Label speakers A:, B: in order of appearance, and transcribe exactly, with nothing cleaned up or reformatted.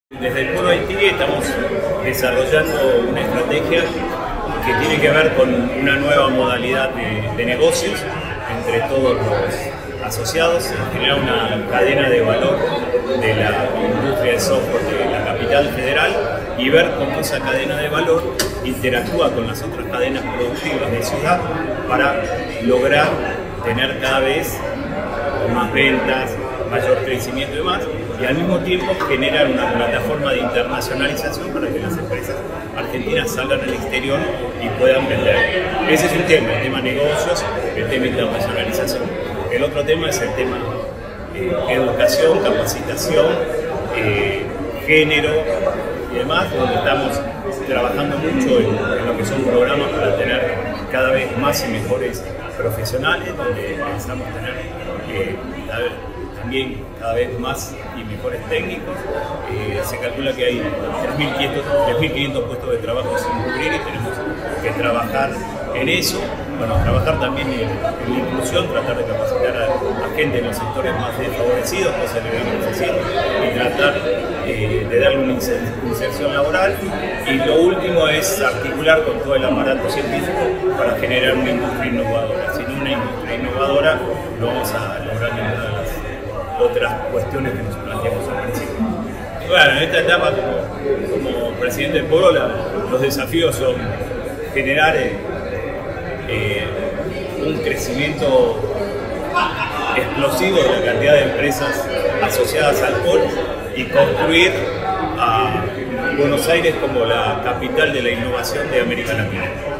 A: Desde el Polo Haití estamos desarrollando una estrategia que tiene que ver con una nueva modalidad de, de negocios entre todos los asociados, generar una cadena de valor de la industria de software de la capital federal y ver cómo esa cadena de valor interactúa con las otras cadenas productivas de ciudad para lograr tener cada vez más ventas, mayor crecimiento y demás, y al mismo tiempo generar una plataforma de internacionalización para que las empresas argentinas salgan al exterior y puedan vender. Ese es un tema, el tema negocios, el tema internacionalización. El otro tema es el tema eh, educación, capacitación, eh, género y demás, donde estamos trabajando mucho en, en lo que son programas para tener cada vez más y mejores profesionales, donde pensamos tener eh, también cada vez más y mejores técnicos. Eh, se calcula que hay tres mil quinientos puestos de trabajo sin cubrir y tenemos que trabajar en eso. Bueno, trabajar también en, en la inclusión, tratar de capacitar a, a gente en los sectores más desfavorecidos, cosa que debemos decir, y tratar eh, de darle una inserción laboral. Y lo último es articular con todo el aparato científico para generar una industria innovadora. Sin una industria innovadora no vamos a lograr ninguna de las otras cuestiones que nos planteamos al principio. Bueno, en esta etapa como, como presidente del Polo, la, los desafíos son generar eh, eh, un crecimiento explosivo de la cantidad de empresas asociadas al Polo y construir a Buenos Aires como la capital de la innovación de América Latina.